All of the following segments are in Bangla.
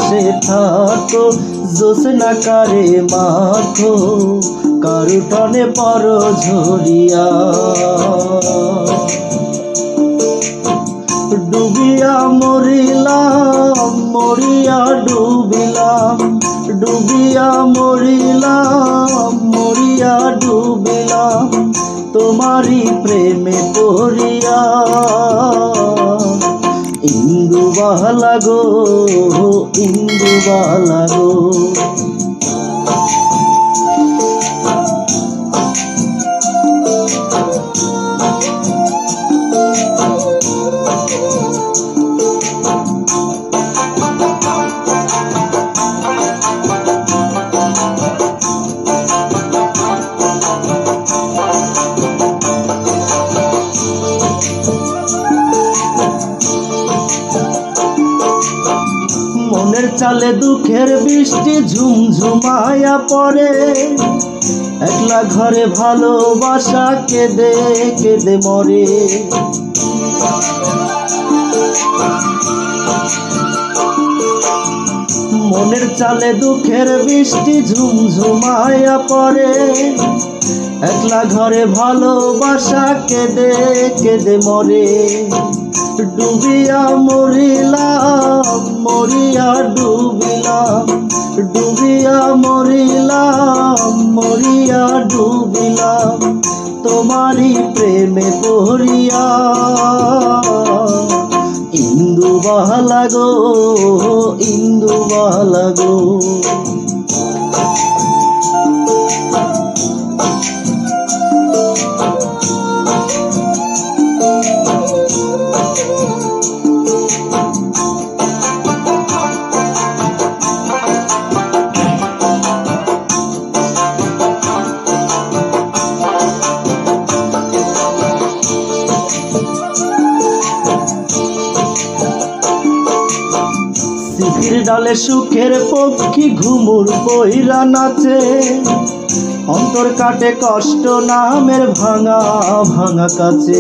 আকাশে থাকো, জ্যোৎস্না কারে মাখো, কারু টনে পরো ঝরিয়া। ডুবিয়া মরিলাম, মরিয়া ডুবিলাম, ডুবিয়া মরিলাম, মরিয়া ডুবিলাম, তোমারি প্রেমে পড়িয়া। ইন্দুবালা গো, ইন্দুবালা গো। মনের চালে দুঃখের বৃষ্টি ঝুমঝুমায়া পড়ে, একলা ঘরে ভালোবাসা কেঁদে কেঁদে মরে। মনের চালে দুঃখের বৃষ্টি ঝুমঝুমায়া পড়ে, একলা ঘরে ভালোবাসা কেঁদে কেঁদে মরে। ডুবিয়া মরিলাম, মরিয়া ডুবিলাম, ডুবিয়া মরিলাম, মরিয়া ডুবিলাম, তোমারি প্রেমে পড়িয়া। ইন্দুবালা গো, ইন্দুবালা গো। শিশির ডালে সুখের পক্ষী ঘুমুর পইরা নাচে, অন্তর কাটে কষ্ট নামের ভাঙা ভাঙা কাছে।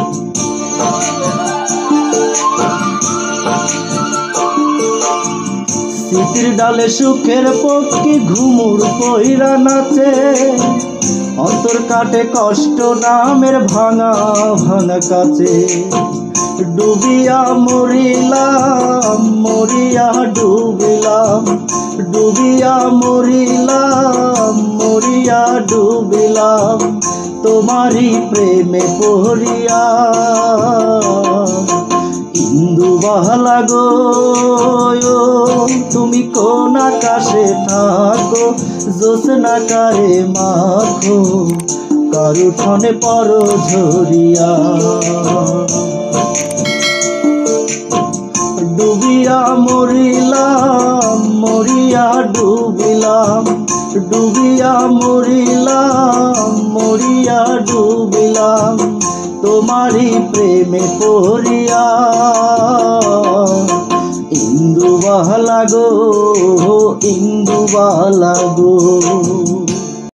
শিশির ডালে সুখের পক্ষী ঘুমুর পইরা নাচে, অন্তর কাটে কষ্ট নামের ভাঙা ভাঙা কাছে। ডুবিয়া মরিলাম, মরিয়া ডুবিলাম, ডুবিয়া মরিলাম, মরিয়া ডুবিলাম, তোমারি প্রেমে পড়িয়া। ইন্দুবালা গো, তুমি কোন আকাশে থাকো, জ্যোৎস্না কারে মাখো, কারু ঠনে পরো ঝরিয়া। ডুবিয়া মরিলাম, মরিয়া ডুবিলাম, ডুবিয়া মরিলাম, মরিয়া ডুবিলাম, তোমারি প্রেমে পড়িয়া। ইন্দুবালা গো, ইন্দুবালা গো।